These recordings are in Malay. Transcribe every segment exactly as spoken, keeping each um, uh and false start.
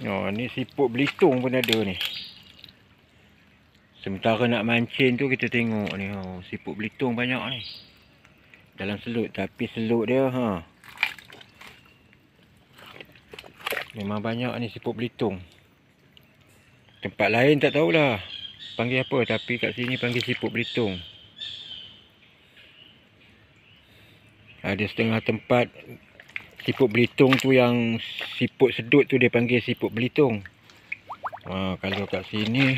Oh, ni siput Belitung pun ada ni. Sementara nak mancing tu kita tengok ni, oh, siput Belitung banyak ni. Dalam selut, tapi selut dia ha. Memang banyak ni siput Belitung. Tempat lain tak tahulah panggil apa, tapi kat sini panggil siput Belitung. Ada setengah tempat siput Belitung tu yang siput sedut tu dia panggil siput Belitung. Ha, kalau kat sini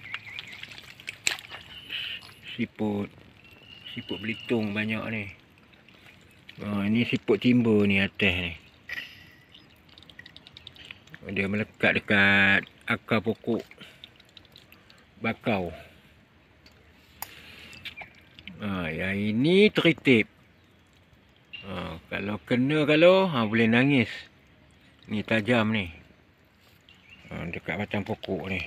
siput siput Belitung banyak ni. Ha, ini siput timba ni atas ni. Dia melekat dekat akar pokok bakau. Ha, yang ini teritip. Ha, kalau kena kalau ha, boleh nangis. Ni tajam ni. Ha, dekat batang pokok ni.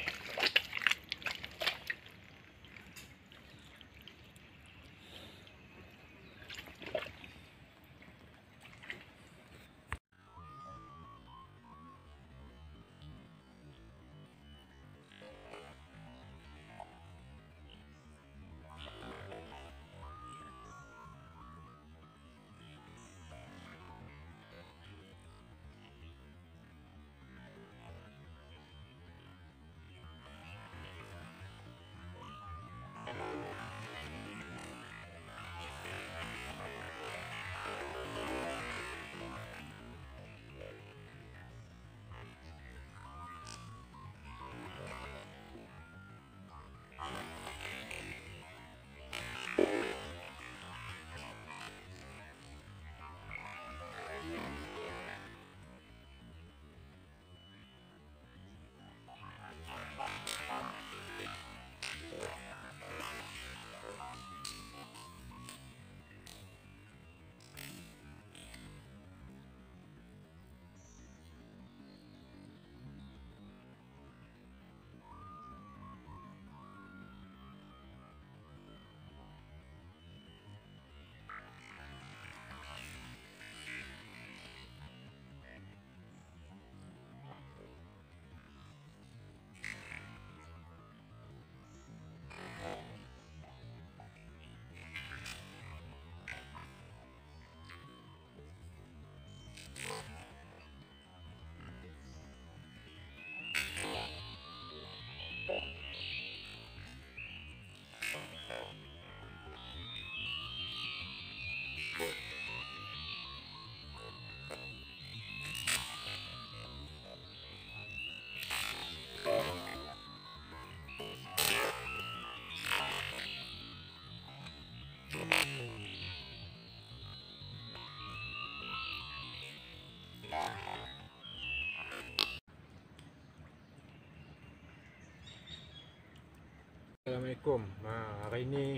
Assalamualaikum. Ha, hari ni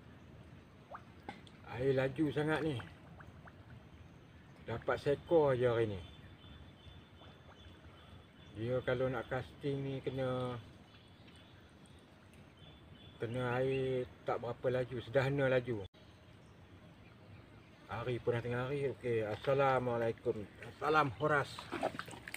air laju sangat ni. Dapat seekor je hari ni. Dia kalau nak casting ni kena kena air tak berapa laju, sederhana laju. Hari pun dah tengah hari. Okey, assalamualaikum. Salam horas.